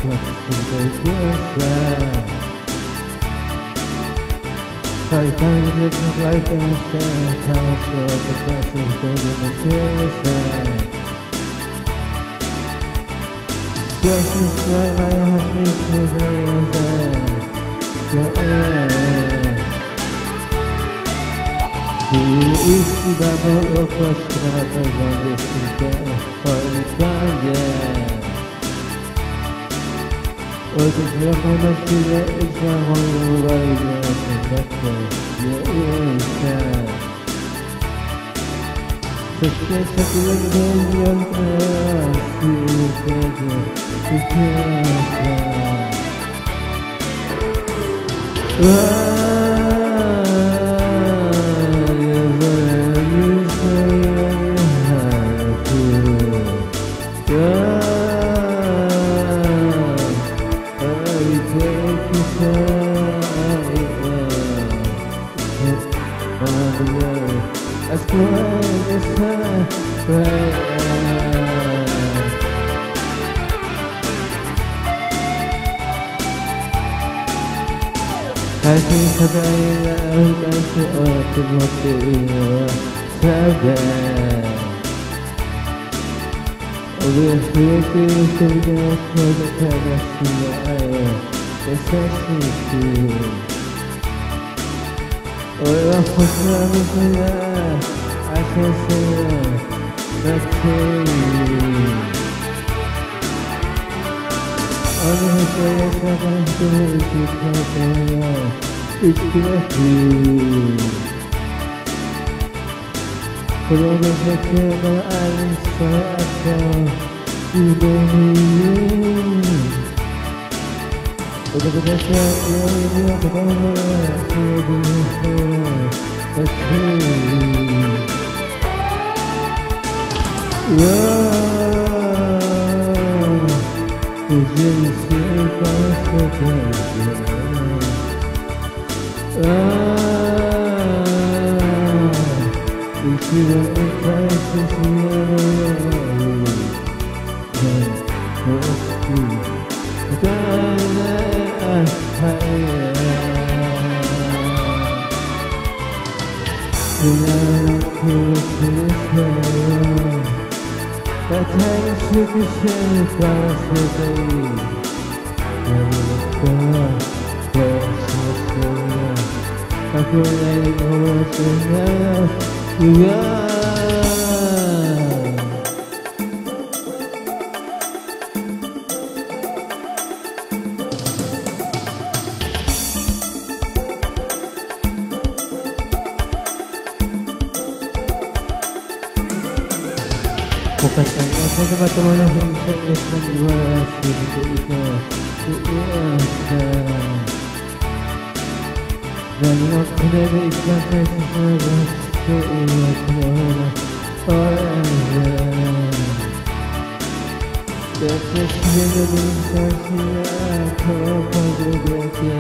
Fighting like a stand, how short the passage goes in the chest. Just as right, I have me to the Isi babo okoshrata zandesika Horitaya Odisya konashire isha hoyuraiya Sindakko yeisha Soshite shakuren yontra Sirkeje Sukesha Hati sadaya kasih otot motivasi sadar. Oleh siapa sudah terkena siapa kesasih. Oleh khusran saya asas saya betul. Oleh saya sangat terkena ikhtiati. Kalau bersedia saya akan hidup. Untuk bersedia ini aku bukan hanya teman-teman yang saya menjual itu dan waktu dari Islam saya orang terkesima dengan saya kau berbahagia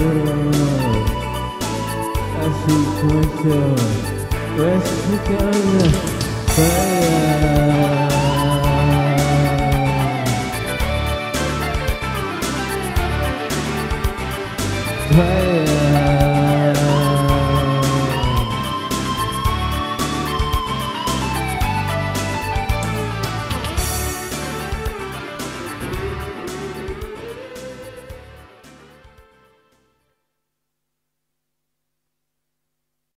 Asik